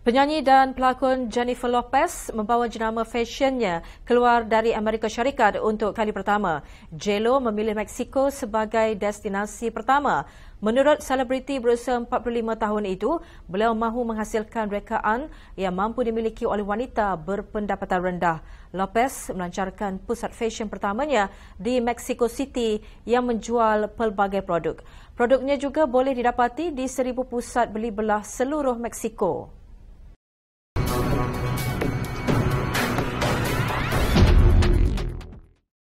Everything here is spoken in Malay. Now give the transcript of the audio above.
Penyanyi dan pelakon Jennifer Lopez membawa jenama fashionnya keluar dari Amerika Syarikat untuk kali pertama. J.Lo memilih Mexico sebagai destinasi pertama. Menurut selebriti berusia 45 tahun itu, beliau mahu menghasilkan rekaan yang mampu dimiliki oleh wanita berpendapatan rendah. Lopez melancarkan pusat fashion pertamanya di Mexico City yang menjual pelbagai produk. Produknya juga boleh didapati di 1,000 pusat beli belah seluruh Mexico.